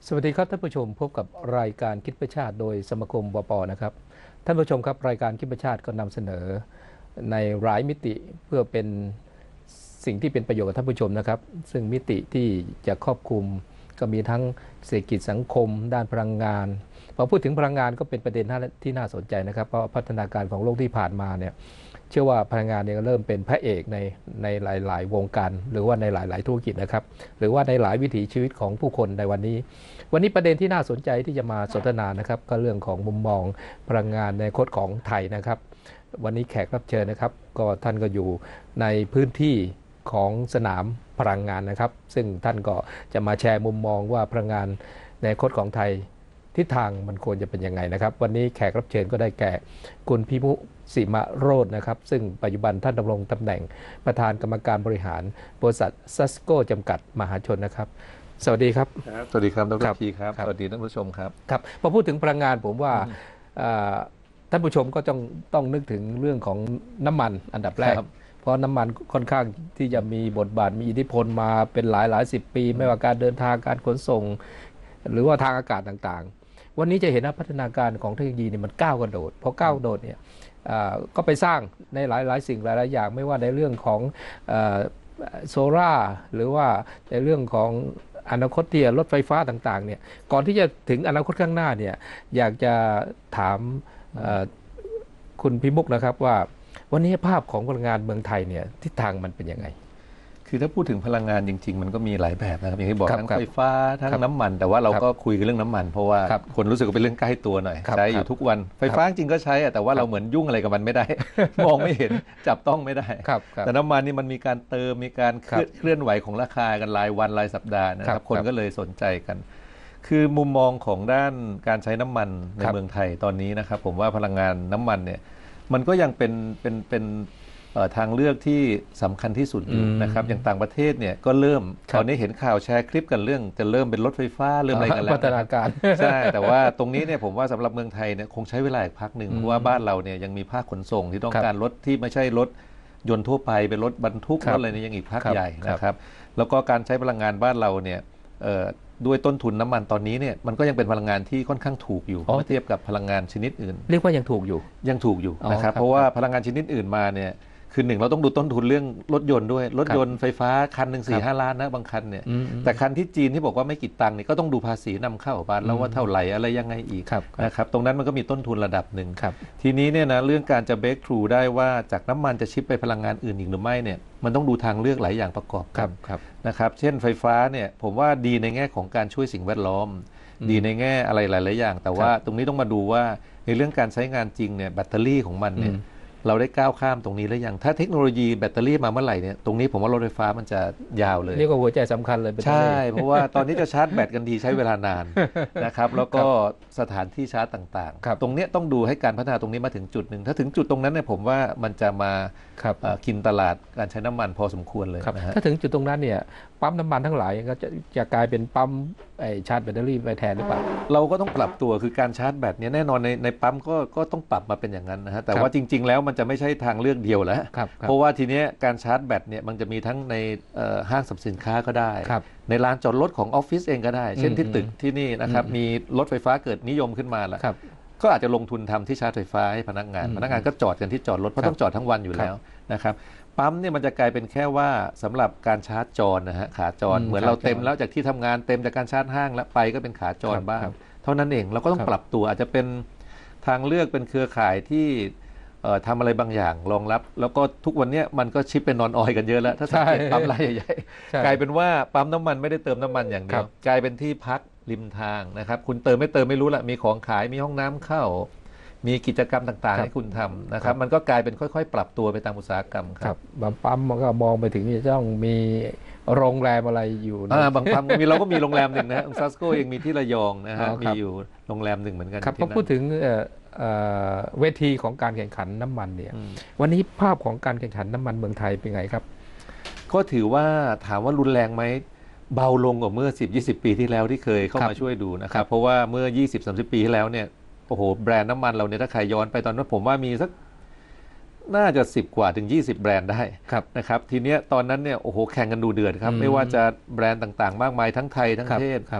สวัสดีครับท่านผู้ชมพบกับรายการคิดเพื่อชาติโดยสมาคมบปนะครับท่านผู้ชมครับรายการคิดเพื่อชาติก็นำเสนอในหลายมิติเพื่อเป็นสิ่งที่เป็นประโยชน์กับท่านผู้ชมนะครับซึ่งมิติที่จะครอบคลุมก็มีทั้งเศรษฐกิจสังคมด้านพลังงานพอพูดถึงพลังงานก็เป็นประเด็นที่น่าสนใจนะครับเพราะพัฒนาการของโลกที่ผ่านมาเนี่ยเชื่อว่าพลังงานเนี่ยเริ่มเป็นพระเอกในหลายๆวงการหรือว่าในหลายๆธุรกิจนะครับหรือว่าในหลายวิถีชีวิตของผู้คนในวันนี้ประเด็นที่น่าสนใจที่จะมาสนทนานะครับก็เรื่องของมุมมองพลังงานในอนาคตของไทยนะครับวันนี้แขกรับเชิญนะครับก็ท่านก็อยู่ในพื้นที่ของสนามพลังงานนะครับซึ่งท่านก็จะมาแชร์มุมมองว่าพลังงานในอนาคตของไทยทิศทางมันควรจะเป็นยังไงนะครับวันนี้แขกรับเชิญก็ได้แก่คุณพิมุสิมโรจน์นะครับซึ่งปัจจุบันท่านดำรงตำแหน่งประธานกรรมการบริหารบริษัทซัสโกจำกัดมหาชนนะครับสวัสดีครับสวัสดีครับดร.พีครับสวัสดีท่านผู้ชมครับครับพอพูดถึงพลังงานผมว่าท่านผู้ชมก็ต้องนึกถึงเรื่องของน้ำมันอันดับแรกเพราะน้ำมันค่อนข้างที่จะมีบทบาทมีอิทธิพลมาเป็นหลายสิบปีไม่ว่าการเดินทางการขนส่งหรือว่าทางอากาศต่างๆวันนี้จะเห็นว่าพัฒนาการของเทคโนโลยีเนี่ยมันก้าวกระโดดพอก้าวกระโดดเนี่ยก็ไปสร้างในหลายสิ่งหลายอย่างไม่ว่าในเรื่องของโซล่าหรือว่าในเรื่องของอนาคตที่รถไฟฟ้าต่างๆเนี่ยก่อนที่จะถึงอนาคตข้างหน้าเนี่ยอยากจะถามคุณพิมุกนะครับว่าวันนี้ภาพของพลังงานเมืองไทยเนี่ยทิศทางมันเป็นยังไงคือถ้าพูดถึงพลังงานจริงๆมันก็มีหลายแบบนะครับอย่างที่บอกทั้งไฟฟ้าทั้งน้ำมันแต่ว่าเราก็คุยกันเรื่องน้ำมันเพราะว่าคนรู้สึกว่าเป็นเรื่องใกล้ตัวหน่อยใช้อยู่ทุกวันไฟฟ้าจริงก็ใช้แต่ว่าเราเหมือนยุ่งอะไรกับมันไม่ได้มองไม่เห็นจับต้องไม่ได้แต่น้ำมันนี่มันมีการเติมมีการเคลื่อนไหวของราคากันรายวันรายสัปดาห์นะครับคนก็เลยสนใจกันคือมุมมองของด้านการใช้น้ำมันในเมืองไทยตอนนี้นะครับผมว่าพลังงานน้ำมันเนี่ยมันก็ยังเป็นทางเลือกที่สำคัญที่สุดอยู่นะครับอย่างต่างประเทศเนี่ยก็เริ่มตอนนี้เห็นข่าวแชร์คลิปกันเรื่องจะเริ่มเป็นรถไฟฟ้าเริ่มอะไรกันแล้วพัฒนาการใช่แต่ว่าตรงนี้เนี่ยผมว่าสำหรับเมืองไทยเนี่ยคงใช้เวลาอีกพักหนึ่งเพราะว่าบ้านเราเนี่ยยังมีภาคขนส่งที่ต้องการรถที่ไม่ใช่รถยนต์ทั่วไปเป็นรถบรรทุกรถอะไรนี่ยังอีกพักใหญ่นะครับแล้วก็การใช้พลังงานบ้านเราเนี่ยด้วยต้นทุนน้ำมันตอนนี้เนี่ยมันก็ยังเป็นพลังงานที่ค่อนข้างถูกอยู่เมื่อเทียบกับพลังงานชนิดอื่นเรียกว่ายังถูกอยู่นะครับเพราะว่าพลังงานชนิดอื่นมาเนี่ยคือหนึ่งเราต้องดูต้นทุนเรื่องรถยนต์ด้วยรถยนต์ไฟฟ้าคันหนึ่ง4-5 ล้านนะบางคันเนี่ยแต่คันที่จีนที่บอกว่าไม่กี่ตังค์เนี่ยก็ต้องดูภาษีนำเข้าบ้านแล้วว่าเท่าไหร่อะไรยังไงอีกนะครับตรงนั้นมันก็มีต้นทุนระดับหนึ่งทีนี้เนี่ยนะเรื่องการจะเบรกทรูได้ว่าจากน้ำมันจะชิปไปพลังงานอื่นอีกหรือไม่เนี่ยมันต้องดูทางเลือกหลายอย่างประกอบกันนะครับเช่นไฟฟ้าเนี่ยผมว่าดีในแง่ของการช่วยสิ่งแวดล้อมดีในแง่อะไรหลายๆอย่างแต่ว่าตรงนี้ต้องมาดูว่าในเรื่องการใช้งานจริงเนี่ยแบตเตอรี่ของมันเนี่ยเราได้ก้าวข้ามตรงนี้แล้วยังถ้าเทคโนโลยีแบตเตอรี่มาเมื่อไหร่เนี่ยตรงนี้ผมว่ารถไฟฟ้ามันจะยาวเลยนี่ก็หัวใจสำคัญเลยใช่เพราะว่าตอนนี้จะชาร์จแบตกันทีใช้เวลานานนะครับแล้วก็สถานที่ชาร์จต่างๆตรงนี้ต้องดูให้การพัฒนาตรงนี้มาถึงจุดหนึ่งถ้าถึงจุดตรงนั้นเนี่ยผมว่ามันจะมากินตลาดการใช้น้ำมันพอสมควรเลยถ้าถึงจุดตรงนั้นเนี่ยปั๊มน้ำมันทั้งหลายก็จะกลายเป็นปั๊มชาร์จแบตเตอรี่ไปแทนหรือเปล่าเราก็ต้องปรับตัวคือการชาร์จแบตเนี่ยแน่นอนในปั๊มก็ต้องปรับมาเป็นอย่างนั้นนะฮะแต่ว่าจริงๆแล้วมันจะไม่ใช่ทางเลือกเดียวแล้วเพราะว่าทีนี้การชาร์จแบตเนี่ยมันจะมีทั้งในห้างสรรพสินค้าก็ได้ในลานจอดรถของออฟฟิศเองก็ได้เช่นที่ตึกที่นี่นะครับมีรถไฟฟ้าเกิดนิยมขึ้นมาแล้วก็อาจจะลงทุนทำที่ชาร์จไฟฟ้าให้พนักงานก็จอดกันที่จอดรถเพราะต้องจอดทั้งวันอยู่แล้วนะครับปั๊มเนี่ยมันจะกลายเป็นแค่ว่าสำหรับการชาร์จจรนะฮะขาจรเหมือนเราเต็มแล้วจากที่ทำงานเต็มจากการชาร์จห้างแล้วไปก็เป็นขาจรบ้างเท่านั้นเองเราก็ต้องปรับตัวอาจจะเป็นทางเลือกเป็นเครือข่ายที่ทำอะไรบางอย่างรองรับแล้วก็ทุกวันนี้มันก็ชิปเป็นนอนออยกันเยอะแล้วถ้าสังเกตปั๊มรายใหญ่ๆกลายเป็นว่าปั๊มน้ำมันไม่ได้เติมน้ำมันอย่างเดียวกลายเป็นที่พักริมทางนะครับคุณเติมไม่เติมไม่รู้ละมีของขายมีห้องน้ำเข้ามีกิจกรรมต่างๆให้คุณทำนะครับมันก็กลายเป็นค่อยๆปรับตัวไปตามอุตสาหกรรมครับบางปั๊มมันก็มองไปถึงจะต้องมีโรงแรมอะไรอยู่บางปั๊มเราก็มีโรงแรมหนึ่งนะซัสโกยังมีที่ระยองนะฮะมีอยู่โรงแรมหนึ่งเหมือนกันครับพอพูดถึงเวทีของการแข่งขันน้ำมันเนี่ยวันนี้ภาพของการแข่งขันน้ำมันเมืองไทยเป็นไงครับก็ถือว่าถามว่ารุนแรงไหมเบาลงกว่าเมื่อ 10-20 ปีที่แล้วที่เคยเข้ามาช่วยดูนะครับเพราะว่าเมื่อ 20-30 ปีที่แล้วเนี่ยโอ้โหแบรนด์น้ำมันเราเนี่ยถ้าใครย้อนไปตอนนั้นผมว่ามีสักน่าจะ10กว่าถึง20แบรนด์ได้นะครับทีเนี้ยตอนนั้นเนี่ยโอ้โหแข่งกันดูเดือดครับไม่ว่าจะแบรนด์ต่างๆมากมายทั้งไทยทั้งเทศ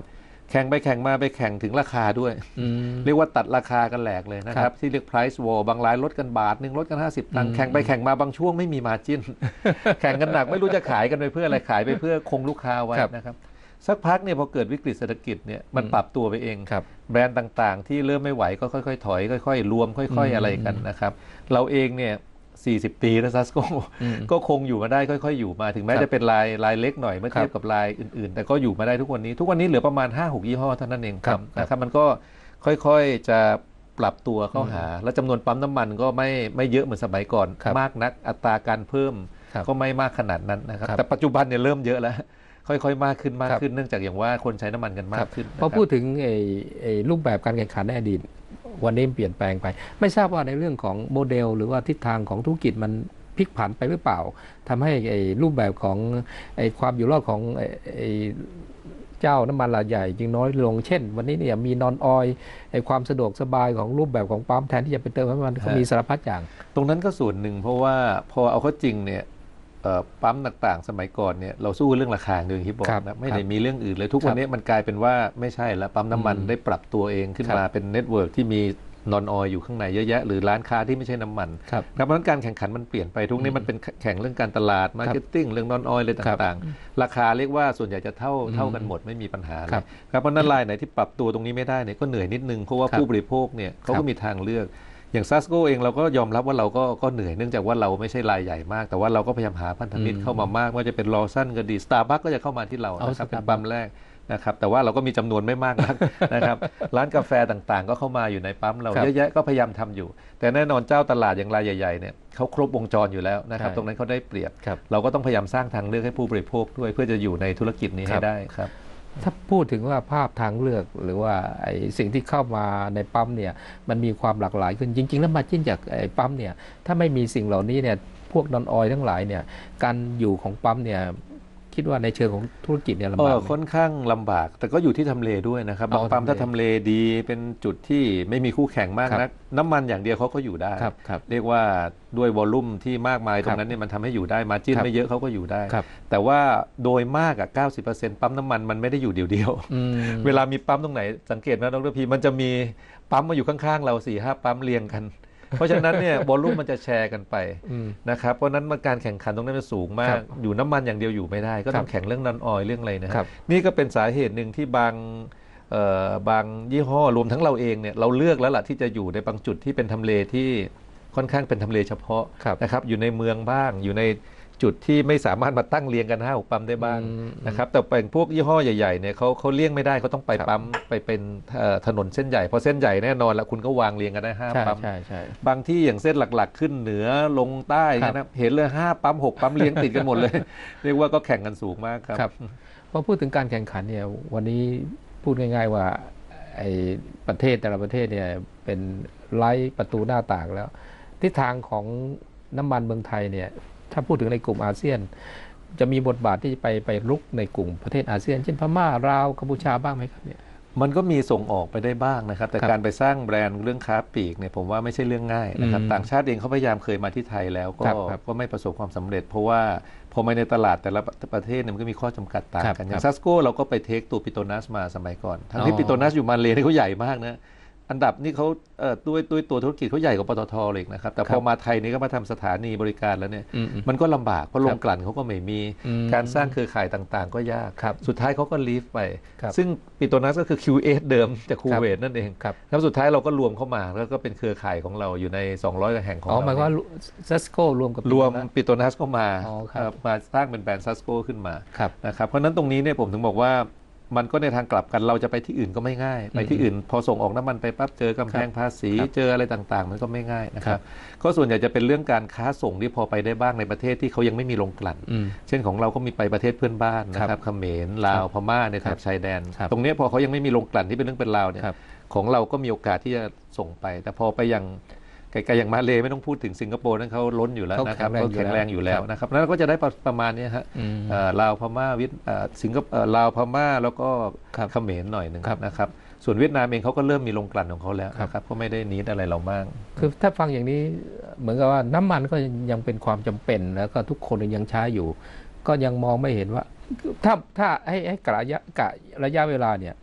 แข่งไปแข่งมาไปแข่งถึงราคาด้วยเรียกว่าตัดราคากันแหลกเลยนะครับที่เรียก price war บางรายลดกันบาทหนึ่งลดกัน50 ตังค์แข่งไปแข่งมาบางช่วงไม่มีมาร์จิ้น แข่งกันหนักไม่รู้จะขายกันไปเพื่ออะไรขายไปเพื่อคงลูกค้าไว้นะครับสักพักเนี่ยพอเกิดวิกฤตเศรษฐกิจเนี่ยมันปรับตัวไปเองแบรนด์ต่างๆที่เริ่มไม่ไหวก็ค่อยๆถอยค่อยๆรวมค่อยๆอะไรกันนะครับเราเองเนี่ย40 ปีนะซัสโกก็คงอยู่มาได้ค่อยๆอยู่มาถึงแม้จะเป็นรายเล็กหน่อยเมื่อเทียบกับรายอื่นๆแต่ก็อยู่มาได้ทุกวันนี้เหลือประมาณ 5-6 ยี่ห้อเท่านั้นเองนะครับมันก็ค่อยๆจะปรับตัวเข้าหาและจำนวนปั๊มน้ำมันก็ไม่เยอะเหมือนสมัยก่อนมากนักอัตราการเพิ่มก็ไม่มากขนาดนั้นนะครับแต่ปัจจุบันเนี่ยเริ่มเยอะแล้วค่อยๆมากขึ้นเนื่องจากอย่างว่าคนใช้น้ำมันกันมากขึ้นพอพูดถึงรูปแบบการแข่งขันในอดีตวันนี้เปลี่ยนแปลงไปไม่ทราบว่าในเรื่องของโมเดลหรือว่าทิศทางของธุรกิจมันพลิกผันไปหรือเปล่าทำให้รูปแบบของความอยู่รอดของเจ้าน้ำมันรายใหญ่จึงน้อยลงเช่นวันนี้เนี่ยมีนอนออยความสะดวกสบายของรูปแบบของปั๊มแทนที่จะไปเติมน้ำมันเขามีสารพัดอย่างตรงนั้นก็ส่วนหนึ่งเพราะว่าพอเอาเข้าจริงเนี่ยปั๊มต่างๆสมัยก่อนเนี่ยเราสู้เรื่องราคาเรื่องที่บอกนะไม่ได้มีเรื่องอื่นเลยทุกวันนี้มันกลายเป็นว่าไม่ใช่แล้วปั๊มน้ำมันได้ปรับตัวเองขึ้นมาเป็นเน็ตเวิร์กที่มีนอนออยอยู่ข้างในเยอะแยะหรือร้านค้าที่ไม่ใช่น้ำมันครับเพราะฉะนั้นการแข่งขันมันเปลี่ยนไปทุกนี้มันเป็นแข่งเรื่องการตลาดมาร์เก็ตติ้งเรื่องนอนออยอะไรต่างๆราคาเรียกว่าส่วนใหญ่จะเท่ากันหมดไม่มีปัญหาเลยครับเพราะนั้นรายไหนที่ปรับตัวตรงนี้ไม่ได้เนี่ยก็เหนื่อยนิดนึงเพราะว่าผู้บริโภคเนี่ยเขาก็มีทางเลือกอย่างซัสโกเองเราก็ยอมรับว่าเราก็เหนื่อยเนื่องจากว่าเราไม่ใช่รายใหญ่มากแต่ว่าเราก็พยายามหาพันธมิตรเข้ามามากว่าจะเป็นลอสันก็ดีสตาร์บัคก็จะเข้ามาที่เรานะครับเป็นปั๊มแรกนะครับแต่ว่าเราก็มีจำนวนไม่มากนักนะครับร้านกาแฟต่างๆก็เข้ามาอยู่ในปั๊มเราเยอะแยะก็พยายามทำอยู่แต่แน่นอนเจ้าตลาดอย่างรายใหญ่ๆเนี่ยเขาครบวงจรอยู่แล้วนะครับตรงนั้นเขาได้เปรียบเราก็ต้องพยายามสร้างทางเลือกให้ผู้บริโภคด้วยเพื่อจะอยู่ในธุรกิจนี้ให้ได้ครับถ้าพูดถึงว่าภาพทางเลือกหรือว่าสิ่งที่เข้ามาในปั๊มเนี่ยมันมีความหลากหลายขึ้นจริงๆแล้วมาจิ้นจากปั๊มเนี่ยถ้าไม่มีสิ่งเหล่านี้เนี่ยพวกนอนออยทั้งหลายเนี่ยการอยู่ของปั๊มเนี่ยคิดว่าในเชิงของธุรกิจเนี่ยลำบากค่อนข้างลำบากแต่ก็อยู่ที่ทำเลด้วยนะครับบางปั๊มถ้าทำเลดีเป็นจุดที่ไม่มีคู่แข่งมากนักน้ำมันอย่างเดียวเขาก็อยู่ได้เรียกว่าด้วยวอลลุ่มที่มากมายตรงนั้นเนี่ยมันทำให้อยู่ได้มาร์จิ้นไม่เยอะเขาก็อยู่ได้แต่ว่าโดยมากอ่ะ 90% ปั๊มน้ำมันไม่ได้อยู่เดียวๆเวลามีปั๊มตรงไหนสังเกตนะดร.พีมันจะมีปั๊มมาอยู่ข้างๆเรา 4-5 ปั๊มเรียงกันเพราะฉะนั้นเนี่ยวอลลุ่มมันจะแชร์กันไปนะครับเพราะนั้นการแข่งขันตรงนั้นมันสูงมากอยู่น้ำมันอย่างเดียวอยู่ไม่ได้ก็ต้องแข่งเรื่องนอนออยเรื่องอะไรนะครับนี่ก็เป็นสาเหตุหนึ่งที่บางยี่ห้อรวมทั้งเราเองเนี่ยเราเลือกแล้วล่ะที่จะอยู่ในบางจุดที่เป็นทำเลที่ค่อนข้างเป็นทำเลเฉพาะนะครับอยู่ในเมืองบ้างอยู่ในจุดที่ไม่สามารถมาตั้งเรียงกัน5-6 ปั๊มได้บ้างนะครับแต่เป็นพวกยี่ห้อใหญ่ๆเนี่ยเขาเลี่ยงไม่ได้เขาต้องไปปั๊มไปเป็นถนนเส้นใหญ่พอเส้นใหญ่แน่นอนแล้วคุณก็วางเรียงกันได้5 ปั๊มบางที่อย่างเส้นหลักๆขึ้นเหนือลงใต้นะเห็นเลย5 ปั๊ม6 ปั๊มเรียงติดกันหมดเลยเรียกว่าก็แข่งกันสูงมากครับพอพูดถึงการแข่งขันเนี่ยวันนี้พูดง่ายๆว่าไอ้ประเทศแต่ละประเทศเนี่ยเป็นไร้ประตูหน้าต่างแล้วทิศทางของน้ำมันเมืองไทยเนี่ยถ้าพูดถึงในกลุ่มอาเซียนจะมีบทบาทที่จะไปรุกในกลุ่มประเทศอาเซียนเช่นพม่าลาวกัมพูชาบ้างไหมครับเนี่ยมันก็มีส่งออกไปได้บ้างนะครับแต่การไปสร้างแบรนด์เรื่องค้าปลีกเนี่ยผมว่าไม่ใช่เรื่องง่ายนะครับต่างชาติเองเขาพยายามเคยมาที่ไทยแล้วก็ไม่ประสบความสำเร็จเพราะว่าพอมาในตลาดแต่ละประเทศมันก็มีข้อจำกัดต่างกันอย่างซัสโกเราก็ไปเทคตัวปิโตนัสมาสมัยก่อนทั้งที่ปิโตนัสอยู่มาเลนี่เขาใหญ่มากนะอันดับนี่เขาด้วยตัวธุรกิจเขาใหญ่กว่าปตทเลยนะครับแต่พอมาไทยนี่ก็มาทำสถานีบริการแล้วเนี่ยมันก็ลำบากเพราะโรงกลั่นเขาก็ไม่มีการสร้างเครือข่ายต่างๆก็ยากสุดท้ายเขาก็ลีฟไปซึ่งปิโตนัสก็คือ QS เดิมจากคูเวตนั่นเองแล้วสุดท้ายเราก็รวมเข้ามาแล้วก็เป็นเครือข่ายของเราอยู่ใน200 กว่าแห่งของเราหมายว่าซัสโกรวมกับปิโตนัสก็มาสร้างเป็นแบรนด์ซัสโกขึ้นมานะครับเพราะนั้นตรงนี้เนี่ยผมถึงบอกว่ามันก็ในทางกลับกันเราจะไปที่อื่นก็ไม่ง่ายไปที่อื่นพอส่งออกน้ำมันไปปั๊บเจอกำแพงภาษีเจออะไรต่างๆมันก็ไม่ง่ายนะครับก็ส่วนใหญ่จะเป็นเรื่องการค้าส่งที่พอไปได้บ้างในประเทศที่เขายังไม่มีโรงกลั่นเช่นของเราก็มีไปประเทศเพื่อนบ้านนะครับเขมรลาวพม่าในแถบชายแดนตรงนี้พอเขายังไม่มีโรงกลั่นที่เป็นเรื่องเป็นราวเนี่ยของเราก็มีโอกาสที่จะส่งไปแต่พอไปยังไกลๆอย่างมาเลไม่ต้องพูดถึงสิงคโปร์นั้นเขาล้นอยู่แล้วนะครับเขาแข็งแรงอยู่แล้วนะครับนั้นก็จะได้ประมาณนี้ฮะลาวพม่าสิงคโปร์ลาวพม่าแล้วก็เขมรหน่อยหนึ่งนะครับส่วนเวียดนามเองเขาก็เริ่มมีโรงกลั่นของเขาแล้วนะครับก็ไม่ได้นิดอะไรเรามากคือถ้าฟังอย่างนี้เหมือนกับว่าน้ำมันก็ยังเป็นความจำเป็นแล้วก็ทุกคนยังใช้อยู่ก็ยังมองไม่เห็นว่าถ้าให้กะระยะเวลาเนี่ย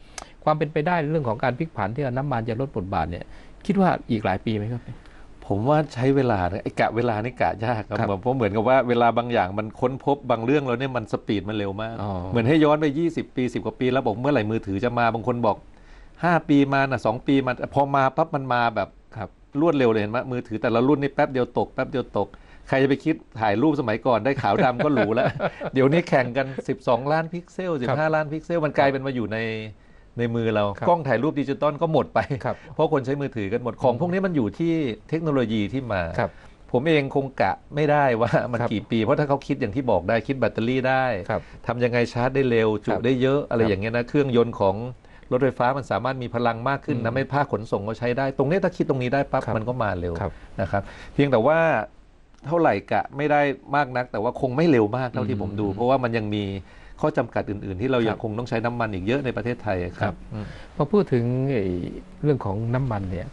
ความเป็นไปได้เรื่องของการพลิกผันที่น้ำมันจะลดบทบาทเนี่ยคิดว่าอีกหลายปีไหมครับผมว่าใช้เวลาไอ้กะเวลานี่กะยากครับเพราะเหมือนกับว่าเวลาบางอย่างมันค้นพบบางเรื่องแล้วเนี่ยมันสปีดมันเร็วมากเหมือนให้ย้อนไป20 ปี10 กว่าปีแล้วบอกเมื่อไหร่มือถือจะมาบางคนบอก5 ปีมาน่ะ2 ปีมาพอมาปั๊บมันมาแบบรวดเร็วเลยเห็นไหมมือถือแต่ละรุ่นนี่แป๊บเดียวตกแป๊บเดียวตกใครจะไปคิดถ่ายรูปสมัยก่อนได้ขาวดำก็หรูแล้วเดี๋ยวนี้แข่งกัน12 ล้านพิกเซล15 ล้านพิกเซลมันกลายเป็นมาอยู่ในมือเรากล้องถ่ายรูปดิจิตอลก็หมดไปเพราะคนใช้มือถือกันหมดของพวกนี้มันอยู่ที่เทคโนโลยีที่มาผมเองคงกะไม่ได้ว่ามันกี่ปีเพราะถ้าเขาคิดอย่างที่บอกได้คิดแบตเตอรี่ได้ทำยังไงชาร์จได้เร็วจุได้เยอะอะไรอย่างเงี้ยนะเครื่องยนต์ของรถไฟฟ้ามันสามารถมีพลังมากขึ้นนะไม่ภาคขนส่งก็ใช้ได้ตรงนี้ถ้าคิดตรงนี้ได้ปั๊บมันก็มาเร็วนะครับเพียงแต่ว่าเท่าไหร่กะไม่ได้มากนักแต่ว่าคงไม่เร็วมากเท่าที่ผมดูเพราะว่ามันยังมีข้อจำกัดอื่นๆที่เรายังคงต้องใช้น้ำมันอีกเยอะในประเทศไทยครับพอพูดถึงเรื่องของน้ำมันเนี่ย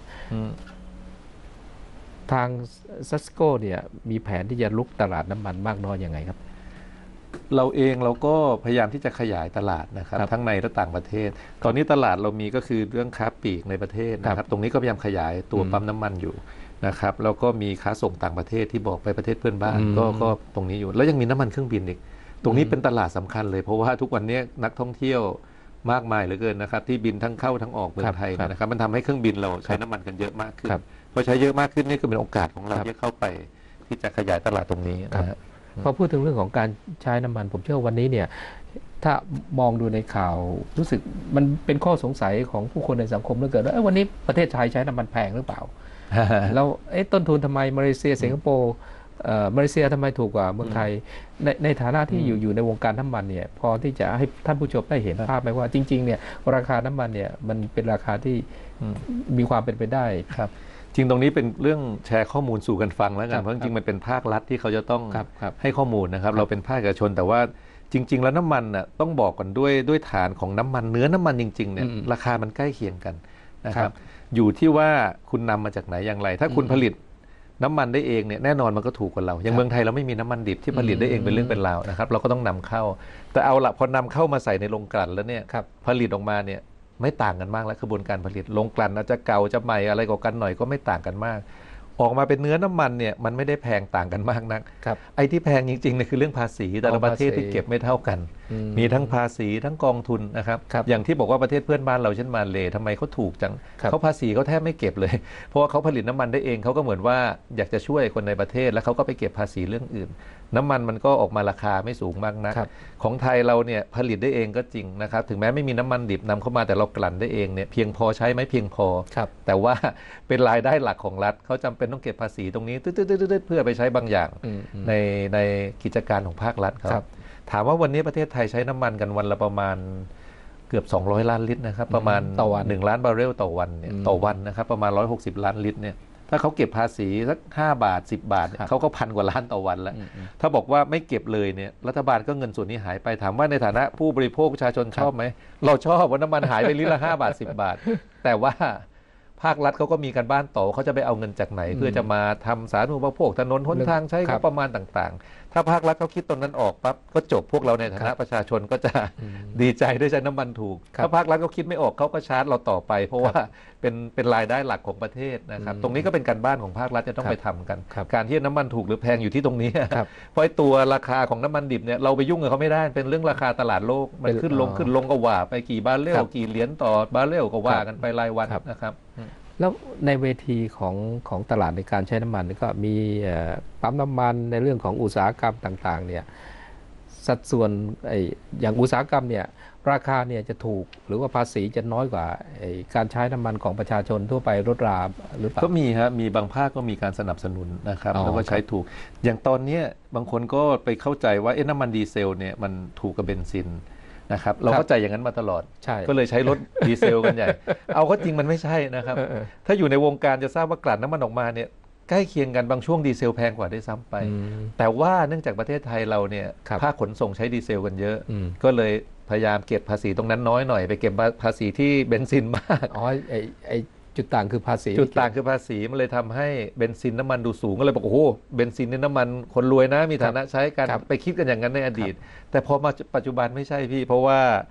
ทางซัสโก้เนี่ยมีแผนที่จะลุกตลาดน้ำมันมากน้อยยังไงครับเราเองเราก็พยายามที่จะขยายตลาดนะครับทั้งในและต่างประเทศตอนนี้ตลาดเรามีก็คือเรื่องค้าปลีกในประเทศนะครับตรงนี้ก็พยายามขยายตัวปั๊มน้ำมันอยู่นะครับแล้วก็มีค้าส่งต่างประเทศที่บอกไปประเทศเพื่อนบ้านก็ตรงนี้อยู่แล้วยังมีน้ำมันเครื่องบินอีกตรงนี้เป็นตลาดสำคัญเลยเพราะว่าทุกวันนี้นักท่องเที่ยวมากมายเหลือเกินนะครับที่บินทั้งเข้าทั้งออกเมืองไทยนะครับมันทำให้เครื่องบินเราใช้น้ำมันกันเยอะมากขึ้นพอใช้เยอะมากขึ้นนี่ก็เป็นโอกาสของเราที่เข้าไปที่จะขยายตลาดตรงนี้นะพอพูดถึงเรื่องของการใช้น้ำมันผมเชื่อวันนี้เนี่ยถ้ามองดูในข่าวรู้สึกมันเป็นข้อสงสัยของผู้คนในสังคมเหลือเกินว่าวันนี้ประเทศไทยใช้น้ำมันแพงหรือเปล่า แล้วต้นทุนทำไมมาเลเซียสิงคโปร์มาเลเซียทำไมถูกกว่าเมืองไทยในฐานะที่อยู่ในวงการน้ำมันเนี่ยพอที่จะให้ท่านผู้ชมได้เห็นภาพไหมว่าจริงๆเนี่ยราคาน้ำมันเนี่ยมันเป็นราคาที่มีความเป็นไปได้ครับจริงตรงนี้เป็นเรื่องแชร์ข้อมูลสู่กันฟังแล้วกันเพราะจริงๆมันเป็นภาครัฐที่เขาจะต้องให้ข้อมูลนะครับเราเป็นภาคเอกชนแต่ว่าจริงๆแล้วน้ำมันน่ะต้องบอกก่อนด้วยฐานของน้ำมันเนื้อน้ำมันจริงๆเนี่ยราคามันใกล้เคียงกันนะครับอยู่ที่ว่าคุณนำมาจากไหนอย่างไรถ้าคุณผลิตน้ำมันได้เองเนี่ยแน่นอนมันก็ถูกกว่าเราอย่างเมืองไทยเราไม่มีน้ำมันดิบที่ผลิตได้เองเป็นเรื่องเป็นราวนะครับเราก็ต้องนำเข้าแต่เอาละพอนำเข้ามาใส่ในโรงกลั่นแล้วเนี่ยผลิตออกมาเนี่ยไม่ต่างกันมากแล้วกระบวนการผลิตโรงกลั่นอาจจะเก่าจะใหม่อะไรกว่ากันหน่อยก็ไม่ต่างกันมากออกมาเป็นเนื้อน้ำมันเนี่ยมันไม่ได้แพงต่างกันมากนักไอ้ที่แพงจริงๆเนี่ยคือเรื่องภาษีแต่ละประเทศที่เก็บไม่เท่ากันมีทั้งภาษีทั้งกองทุนนะครับอย่างที่บอกว่าประเทศเพื่อนบ้านเราเช่นมาเลทำไมเขาถูกจังเขาภาษีเขาแทบไม่เก็บเลยเพราะว่าเขาผลิตน้ำมันได้เองเขาก็เหมือนว่าอยากจะช่วยคนในประเทศแล้วเขาก็ไปเก็บภาษีเรื่องอื่นน้ำมันมันก็ออกมาราคาไม่สูงมากนักของไทยเราเนี่ยผลิตได้เองก็จริงนะครับถึงแม้ไม่มีน้ำมันดิบนำเข้ามาแต่เรากลั่นได้เองเนี่ยเพียงพอใช้ไหมเพียงพอแต่ว่าเป็นรายได้หลักของรัฐเขาจำเป็นต้องเก็บภาษีตรงนี้ตืดๆเพื่อไปใช้บางอย่างในกิจการของภาครัฐครับถามว่าวันนี้ประเทศไทยใช้น้ำมันกันวันละประมาณเกือบ200 ล้านลิตรนะครับประมาณต่อวัน1 ล้านบาร์เรลต่อวันเนี่ยต่อวันนะครับประมาณ160 ล้านลิตรเนี่ยถ้าเขาเก็บภาษีสัก5 บาท10 บาทเขาก็1,000 กว่าล้านต่อวันแล้วถ้าบอกว่าไม่เก็บเลยเนี่ยรัฐบาลก็เงินส่วนนี้หายไปถามว่าในฐานะผู้บริโภคประชาชนชอบไหมเราชอบว่าน้ำมันหายไปลิตรละ5 บาท10 บาทแต่ว่าภาครัฐเขาก็มีการบ้านต่อเขาจะไปเอาเงินจากไหนเพื่อจะมาทำสาธารณูปโภคถนนหนทางใช้งบประมาณต่างๆถ้าภาครัฐเขาคิดตรงนั้นออกปั๊บก็จบพวกเราในฐานะประชาชนก็จะดีใจได้ใช้น้ำมันถูกถ้าภาครัฐเขาคิดไม่ออกเขาก็ชาร์จเราต่อไปเพราะว่าเป็นรายได้หลักของประเทศนะครับตรงนี้ก็เป็นการบ้านของภาครัฐจะต้องไปทำกันการที่น้ำมันถูกหรือแพงอยู่ที่ตรงนี้เพราะตัวราคาของน้ำมันดิบเนี่ยเราไปยุ่งกับเขาไม่ได้เป็นเรื่องราคาตลาดโลกมันขึ้นลงก็ว่าไปกี่บาร์เรลกี่เหรียญต่อบาร์เรลก็ว่ากันไปรายวันนะครับแล้วในเวทีของตลาดในการใช้น้ำมันก็มีปั๊มน้ำมันในเรื่องของอุตสาหกรรมต่างๆเนี่ยสัดส่วนอย่างอุตสาหกรรมเนี่ยราคาเนี่ยจะถูกหรือว่าภาษีจะน้อยกว่าการใช้น้ำมันของประชาชนทั่วไปรถราหรือเปล่าก็มีครับมีบางภาคก็มีการสนับสนุนนะครับแล้วก็ใช้ถูกอย่างตอนนี้บางคนก็ไปเข้าใจว่าน้ำมันดีเซลเนี่ยมันถูกกับเบนซินนะครับเราเข้าใจอย่างนั้นมาตลอดก็เลยใช้รถดีเซลกันใหญ่เอาก็จริงมันไม่ใช่นะครับถ้าอยู่ในวงการจะทราบว่ากลั่นน้ำมันออกมาเนี่ยใกล้เคียงกันบางช่วงดีเซลแพงกว่าได้ซ้ำไปแต่ว่าเนื่องจากประเทศไทยเราเนี่ยภาคขนส่งใช้ดีเซลกันเยอะก็เลยพยายามเก็บภาษีตรงนั้นน้อยหน่อยไปเก็บภาษีที่เบนซินมากจุดต่างคือภาษีจุดต่างคือภาษีมันเลยทำให้เบนซินน้ำมันดูสูงก็เลยบอกโอ้โหเบนซินนี่น้ำมันคนรวยนะมีฐานะใช้กันไปคิดกันอย่างนั้นในอดีตแต่พอมาปัจจุบันไม่ใช่พี่เพราะว่า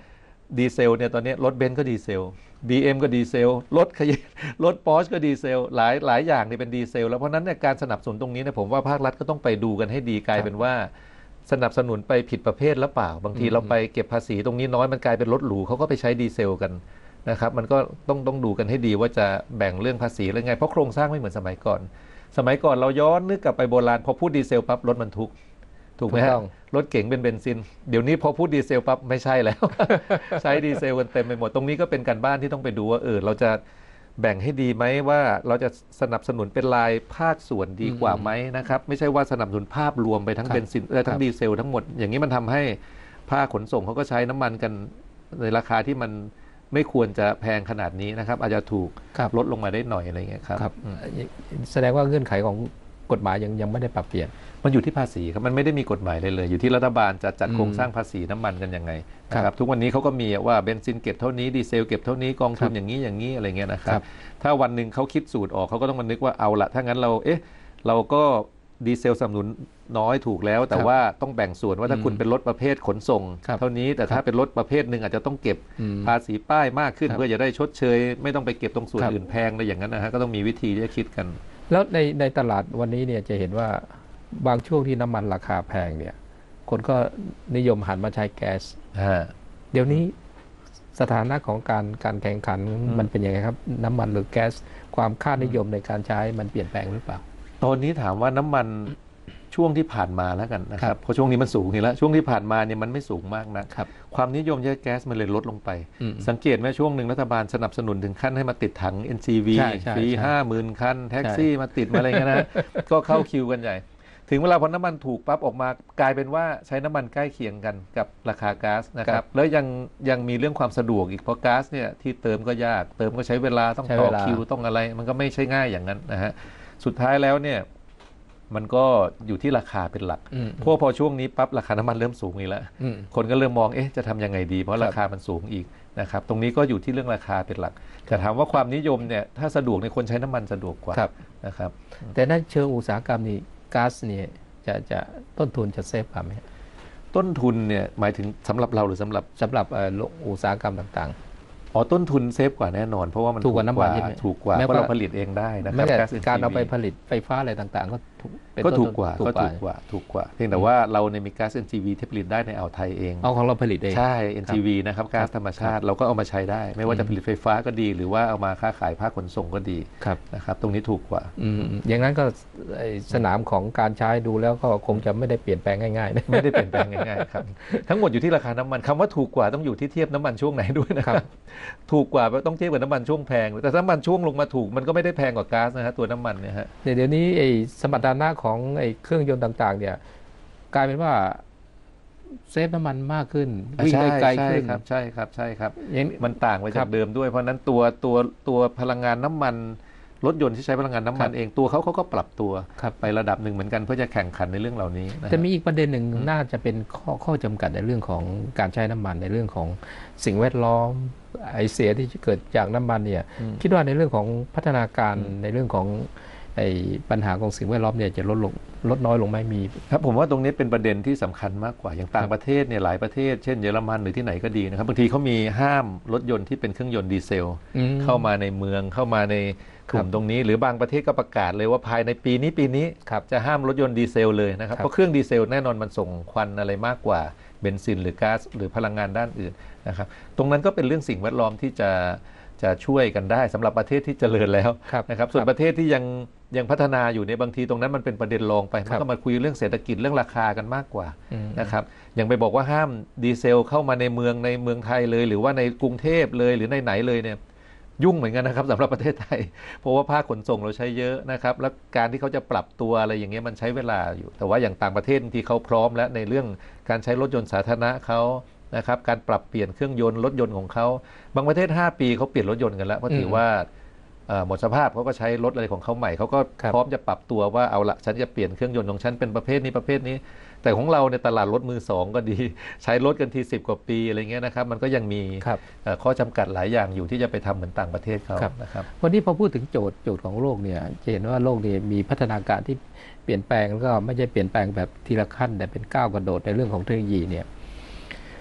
ดีเซลเนี่ยตอนนี้รถเบนซ์ก็ดีเซล BM ก็ดีเซลรถปอร์ชก็ดีเซลหลายอย่างเนี่ยเป็นดีเซลแล้วเพราะนั้นเนี่ยการสนับสนุนตรงนี้เนี่ยผมว่าภาครัฐก็ต้องไปดูกันให้ดีกลายเป็นว่าสนับสนุนไปผิดประเภทแล้วเปล่าบางทีเราไปเก็บภาษีตรงนี้น้อยมันกลายเป็นรถหรูเขาก็ไปใช้ดีเซลกันนะครับมันก็ต้องดูกันให้ดีว่าจะแบ่งเรื่องภาษีอะไรไงเพราะโครงสร้างไม่เหมือนสมัยก่อนเราย้อนนึกกลับไปโบราณพอพูดดีเซลปั๊บรถบรรทุกถูกไหมฮะรถเก๋งเป็นเบนซินเดี๋ยวนี้พอพูดดีเซลปั๊บไม่ใช่แล้ว ใช้ดีเซลกันเต็มไปหมดตรงนี้ก็เป็นการบ้านที่ต้องไปดูว่าเราจะแบ่งให้ดีไหมว่าเราจะสนับสนุนเป็นรายภาคส่วนดีกว่าไหมนะครับไม่ใช่ว่าสนับสนุนภาพรวมไปทั้งเบนซินทั้งดีเซลทั้งหมดอย่างนี้มันทำให้ภาคขนส่งเขาก็ใช้น้ำมันกันในราคาที่มันไม่ควรจะแพงขนาดนี้นะครับอาจจะถูกลดลงมาได้หน่อยอะไรเงี้ยครับแสดงว่าเงื่อนไขของกฎหมายยังไม่ได้ปรับเปลี่ยนมันอยู่ที่ภาษีครับมันไม่ได้มีกฎหมายเลยอยู่ที่รัฐบาลจะจัดโครงสร้างภาษีน้ำมันกันยังไงนะครับทุกวันนี้เขาก็มีว่าเบนซินเก็บเท่านี้ดีเซลเก็บเท่านี้กองทุนอย่างนี้อะไรเงี้ยนะครับถ้าวันหนึ่งเขาคิดสูตรออกเขาก็ต้องมานึกว่าเอาละถ้างั้นเราก็ดีเซลสนับสนุนน้อยถูกแล้วแต่ว่าต้องแบ่งส่วนว่าถ้าคุณเป็นรถประเภทขนส่งเท่านี้แต่ถ้าเป็นรถประเภทหนึ่งอาจจะต้องเก็บภาษีป้ายมากขึ้นเพื่อจะได้ชดเชยไม่ต้องไปเก็บตรงส่วนอื่นแพงอะไรอย่างนั้นนะฮะก็ต้องมีวิธีที่จะคิดกันแล้วในตลาดวันนี้เนี่ยจะเห็นว่าบางช่วงที่น้ำมันราคาแพงเนี่ยคนก็นิยมหันมาใช้แก๊สเดี๋ยวนี้สถานะของการแข่งขันมันเป็นยังไงครับน้ำมันหรือแก๊สความค่านิยมในการใช้มันเปลี่ยนแปลงหรือเปล่าตอนนี้ถามว่าน้ำมันช่วงที่ผ่านมาแล้วกันนะครับเพราะช่วงนี้มันสูงอยู่แล้วช่วงที่ผ่านมาเนี่ยมันไม่สูงมากนะความนิยมใช้แก๊สมันเลยลดลงไปสังเกตไหมช่วงหนึ่งรัฐบาลสนับสนุนถึงขั้นให้มาติดถัง NCV ฟรี 50,000 คันแท็กซี่มาติดมาอะไรเงี้ยนะก็เข้าคิวกันใหญ่ถึงเวลาพอน้ำมันถูกปั๊บออกมากลายเป็นว่าใช้น้ำมันใกล้เคียงกันกับราคาก๊าซนะครับแล้วยังมีเรื่องความสะดวกอีกเพราะก๊าซเนี่ยที่เติมก็ยากเติมก็ใช้เวลาต้องต่อคิวต้องอะไรมันก็ไม่ใช่ง่ายอย่างนั้นนะฮะสุดท้ายแล้วเนี่ยมันก็อยู่ที่ราคาเป็นหลักเพราะพอช่วงนี้ปั๊บราคาน้ำมันเริ่มสูงอีกแล้วคนก็เริ่มมองจะทำยังไงดีเพราะราคามันสูงอีกนะครับตรงนี้ก็อยู่ที่เรื่องราคาเป็นหลักแต่ถามว่าความนิยมเนี่ยถ้าสะดวกในคนใช้น้ำมันสะดวกกว่านะครับแต่ในเชิงอุตสาหกรรมนี่ก๊าซเนี่ยจะต้นทุนจะเซฟกว่าไหมต้นทุนเนี่ยหมายถึงสำหรับเราหรือสำหรับอุตสาหกรรมต่างๆต้นทุนเซฟกว่าแน่นอนเพราะว่ามันถูกกว่าน้ำมันถูกกว่าเพราะเราผลิตเองได้นะครับการเอาไปผลิตไฟฟ้าอะไรต่างๆก็ถูกกว่าเพียงแต่ว่าเราในมีก๊าซ NGV ที่ผลิตได้ในอ่าวไทยเองเอาของเราผลิตเองใช่ NGV นะครับก๊าซธรรมชาติเราก็เอามาใช้ได้ไม่ว่าจะผลิตไฟฟ้าก็ดีหรือว่าเอามาค้าขายภาคขนส่งก็ดีนะครับตรงนี้ถูกกว่าอย่างนั้นก็สนามของการใช้ดูแล้วก็คงจะไม่ได้เปลี่ยนแปลงง่ายๆไม่ได้เปลี่ยนแปลงง่ายๆครับทั้งหมดอยู่ที่ราคาน้ำมันคำว่าถูกกว่าต้องอยู่ที่เทียบน้ำมันช่วงไหนด้วยนะครับถูกกว่าต้องเทียบกับน้ำมันช่วงแพงแต่น้ำมันช่วงลงมาถูกมันก็ไม่ได้แพงกว่าก๊าซนะฮะตัวน้ำมันเนี่ยฮะเดี๋ยวนี้สมรรถนะของเครื่องยนต์ต่างๆเนี่ยกลายเป็นว่าเซฟน้ำมันมากขึ้นวิ่งได้ไกลขึ้นใช่ครับมันต่างไปจากเดิมด้วยเพราะนั้นตัวพลังงานน้ำมันรถยนต์ที่ใช้พลังงานน้ำมันเองตัวเขาก็ปรับตัวไประดับหนึ่งเหมือนกันเพื่อจะแข่งขันในเรื่องเหล่านี้แต่มีอีกประเด็นหนึ่งน่าจะเป็นข้อจำกัดในเรื่องของการใช้น้ำมันในเรื่องของสิ่งแวดล้อมไอเสียที่เกิดจากน้ำมันเนี่ยคิดว่าในเรื่องของพัฒนาการในเรื่องของปัญหาของสิ่งแวดล้อมเนี่ยจะลดน้อยลงไหมมีครับผมว่าตรงนี้เป็นประเด็นที่สำคัญมากกว่าอย่างต่างประเทศเนี่ยหลายประเทศเช่นเยอรมันหรือที่ไหนก็ดีนะครับบางทีเขามีห้ามรถยนต์ที่เป็นเครื่องยนต์ดีเซลเข้ามาในเมืองเข้ามาในกลุ่มตรงนี้หรือบางประเทศก็ประกาศเลยว่าภายในปีนี้จะห้ามรถยนต์ดีเซลเลยนะครับเพราะเครื่องดีเซลแน่นอนมันส่งควันอะไรมากกว่าเบนซินหรือก๊าซหรือพลังงานด้านอื่นนะครับตรงนั้นก็เป็นเรื่องสิ่งแวดล้อมที่จะช่วยกันได้สำหรับประเทศที่เจริญแล้วนะครับส่วนประเทศที่ยังพัฒนาอยู่ในบางทีตรงนั้นมันเป็นประเด็นรองไปมันก็มาคุยเรื่องเศรษฐกิจเรื่องราคากันมากกว่านะครับอย่างไปบอกว่าห้ามดีเซลเข้ามาในเมืองไทยเลยหรือว่าในกรุงเทพเลยหรือในไหนเลยเนี่ยยุ่งเหมือนกันนะครับสำหรับประเทศไทยเพราะว่าภาคขนส่งเราใช้เยอะนะครับแล้วการที่เขาจะปรับตัวอะไรอย่างเงี้ยมันใช้เวลาอยู่แต่ว่าอย่างต่างประเทศที่เขาพร้อมแล้วในเรื่องการใช้รถยนต์สาธารณะเขานะครับการปรับเปลี่ยนเครื่องยนต์รถยนต์ของเขาบางประเทศ5 ปีเขาเปลี่ยนรถยนต์กันแล้วเพราะถือว่าหมดสภาพเขาก็ใช้รถอะไรของเขาใหม่เขาก็พร้อมจะปรับตัวว่าเอาละฉันจะเปลี่ยนเครื่องยนต์ของฉันเป็นประเภทนี้แต่ของเราในตลาดรถมือสองก็ดีใช้รถกันที10 กว่าปีอะไรเงี้ยนะครับมันก็ยังมีข้อจำกัดหลายอย่างอยู่ที่จะไปทำเหมือนต่างประเทศเขานะครับวันนี้พอพูดถึงโจทย์ของโลกเนี่ยจะเห็นว่าโลกนี้มีพัฒนาการที่เปลี่ยนแปลงแล้วก็ไม่ใช่เปลี่ยนแปลงแบบทีละขั้นแต่เป็นก้าวกระโดดในเรื่องของเทคโนโลยีเนี่ย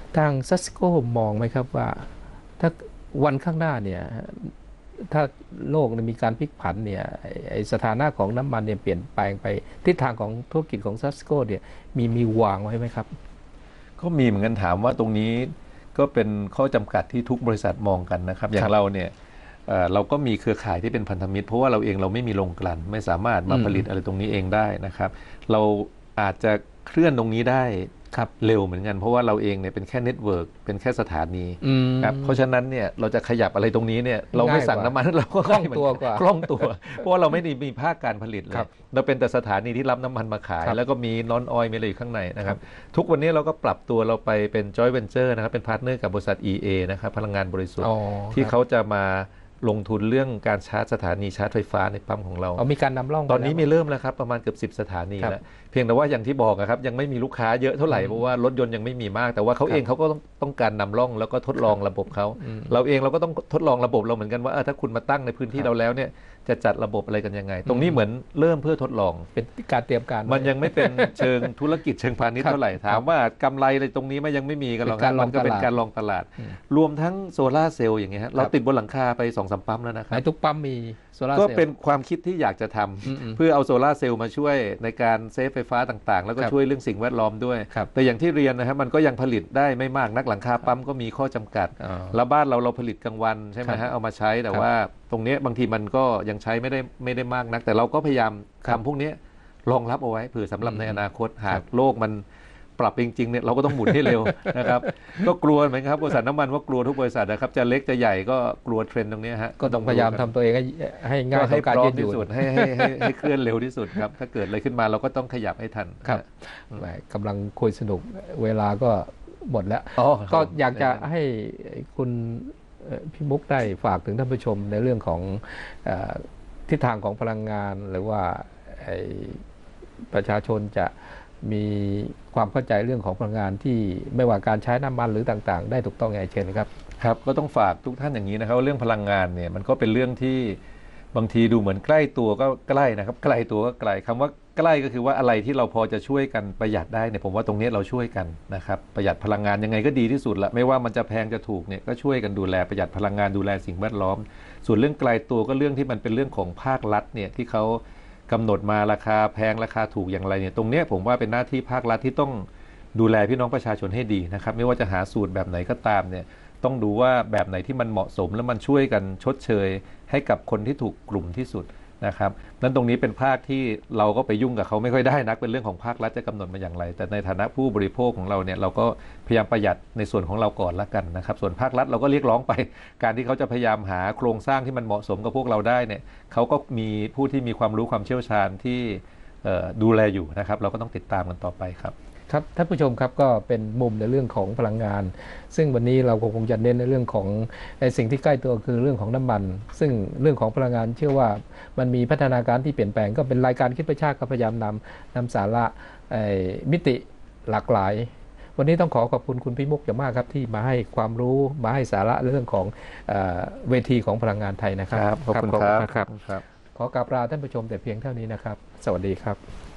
ทางซัสโกมองไหมครับว่าถ้าวันข้างหน้าเนี่ยถ้าโลกมีการพลิกผันเนี่ยไอสถานะของน้ำมันเนี่ยเปลี่ยนแปลงไปทิศทางของธุรกิจของซัสโกเนี่ยมีวางไว้ไหมครับก็มีเหมือนกันถามว่าตรงนี้ก็เป็นข้อจำกัดที่ทุกบริษัทมองกันนะครับอย่างเราเนี่ยเราก็มีเครือข่ายที่เป็นพันธมิตรเพราะว่าเราเองเราไม่มีโรงกลั่นไม่สามารถมาผลิตอะไรตรงนี้เองได้นะครับเราอาจจะเคลื่อนตรงนี้ได้เร็วเหมือนกันเพราะว่าเราเองเนี่ยเป็นแค่เน็ตเวิร์กเป็นแค่สถานีครับเพราะฉะนั้นเนี่ยเราจะขยับอะไรตรงนี้เนี่ยเราไม่สั่งน้ำมันเราก็คล่องตัวกว่าคล่องตัวเพราะว่าเราไม่ได้มีภาคการผลิตเลยเราเป็นแต่สถานีที่รับน้ำมันมาขายแล้วก็มีนอนออยล์มีอะไรอยู่ข้างในนะครับทุกวันนี้เราก็ปรับตัวเราไปเป็นจอยเวนเจอร์นะครับเป็นพาร์ทเนอร์กับบริษัท EA นะครับพลังงานบริสุทธิ์ที่เขาจะมาลงทุนเรื่องการชาร์จสถานีชาร์จไฟฟ้าในปั๊มของเรามีการนำร่องตอนนี้มีเริ่มแล้วครับประมาณเกือบ10 สถานีแล้วเพียงแต่ว่าอย่างที่บอกครับยังไม่มีลูกค้าเยอะเท่าไหร่เพราะว่ารถยนต์ยังไม่มีมากแต่ว่าเขาเองเขาก็ต้องการนำร่องแล้วก็ทดลองระบบเขาเราเองเราก็ต้องทดลองระบบเราเหมือนกันว่าถ้าคุณมาตั้งในพื้นที่เราแล้วเนี่ยจะจัดระบบอะไรกันยังไงตรงนี้เหมือนเริ่มเพื่อทดลองเป็นการเตรียมการมันยังไม่เป็นเชิงธุรกิจเชิงพาณิชย์เท่าไหร่ถามว่ากำไรอะไรตรงนี้มันยังไม่มีกันหรอกมันก็เป็นการลองตลาดรวมทั้งโซล่าเซลล์อย่างเงี้ยเราติดบนหลังคาไป2-3 ปั๊มแล้วนะครับทุกปั๊มมีโซล่าเซลล์ก็เป็นความคิดที่อยากจะทำเพื่อเอาโซล่าเซลล์มาช่วยในการเซฟไฟฟ้าต่างๆแล้วก็ช่วยเรื่องสิ่งแวดล้อมด้วยแต่อย่างที่เรียนนะครับมันก็ยังผลิตได้ไม่มากนักหลังคาปั๊มก็มีข้อจำกัดแล้วบ้านเราผลิตกลางวันใช่ไหมฮะเอามาใช้แต่ว่าตรงนี้บางทีมันก็ยังใช้ไม่ได้มากนักแต่เราก็พยายามทำพวกนี้รองรับเอาไว้เผื่อสำหรับในอนาคตหากโลกมันปรับจริงๆเนี่ยเราก็ต้องหมุนให้เร็วนะครับก็กลัวเหมือนครับบริษัทน้ำมันว่ากลัวทุกบริษัทนะครับจะเล็กจะใหญ่ก็กลัวเทรนด์ตรงนี้ฮะก็ต้องพยายามทำตัวเองให้ง่ายต่อการยืดหยุ่นให้เคลื่อนเร็วที่สุดครับถ้าเกิดอะไรขึ้นมาเราก็ต้องขยับให้ทันครับกำลังคุยสนุกเวลาก็หมดแล้วก็อยากจะให้คุณพี่มุกได้ฝากถึงท่านผู้ชมในเรื่องของทิศทางของพลังงานหรือว่าประชาชนจะมีความเข้าใจเรื่องของพลังงานที่ไม่ว่าการใช้น้ำมันหรือต่างๆได้ถูกต้องไงเช่นครับครับก็ต้องฝากทุกท่านอย่างนี้นะครับว่าเรื่องพลังงานเนี่ยมันก็เป็นเรื่องที่บางทีดูเหมือนใกล้ตัวก็ใกล้นะครับใกล้ตัวก็ไกลคำว่าใกล้ก็คือว่าอะไรที่เราพอจะช่วยกันประหยัดได้เนี่ยผมว่าตรงนี้เราช่วยกันนะครับประหยัดพลังงานยังไงก็ดีที่สุดละไม่ว่ามันจะแพงจะถูกเนี่ยก็ช่วยกันดูแลประหยัดพลังงานดูแลสิ่งแวดล้อมส่วนเรื่องไกลตัวก็เรื่องที่มันเป็นเรื่องของภาครัฐเนี่ยที่เขากำหนดมาราคาแพงราคาถูกอย่างไรเนี่ยตรงนี้ผมว่าเป็นหน้าที่ภาครัฐที่ต้องดูแลพี่น้องประชาชนให้ดีนะครับไม่ว่าจะหาสูตรแบบไหนก็ตามเนี่ยต้องดูว่าแบบไหนที่มันเหมาะสมแล้วมันช่วยกันชดเชยให้กับคนที่ถูกกลุ่มที่สุดนะครับนั้นตรงนี้เป็นภาคที่เราก็ไปยุ่งกับเขาไม่ค่อยได้นักเป็นเรื่องของภาครัฐจะกำหนดมาอย่างไรแต่ในฐานะผู้บริโภคของเราเนี่ยเราก็พยายามประหยัดในส่วนของเราก่อนละกันนะครับส่วนภาครัฐเราก็เรียกร้องไปการที่เขาจะพยายามหาโครงสร้างที่มันเหมาะสมกับพวกเราได้เนี่ยเขาก็มีผู้ที่มีความรู้ความเชี่ยวชาญที่ดูแลอยู่นะครับเราก็ต้องติดตามกันต่อไปครับครับท่านผู้ชมครับก็เป็นมุมในเรื่องของพลังงานซึ่งวันนี้เราคงจะเน้นในเรื่องของสิ่งที่ใกล้ตัวคือเรื่องของน้ำมันซึ่งเรื่องของพลังงานเชื่อว่ามันมีพัฒนาการที่เปลี่ยนแปลงก็เป็นรายการคิดประชาติก็พยายามนำสาระมิติหลากหลายวันนี้ต้องขอบคุณคุณพี่มุกอย่างมากครับที่มาให้ความรู้มาให้สาระเรื่องของเวทีของพลังงานไทยนะครับขอบคุณครับขอกราบลาท่านผู้ชมแต่เพียงเท่านี้นะครับสวัสดีครับ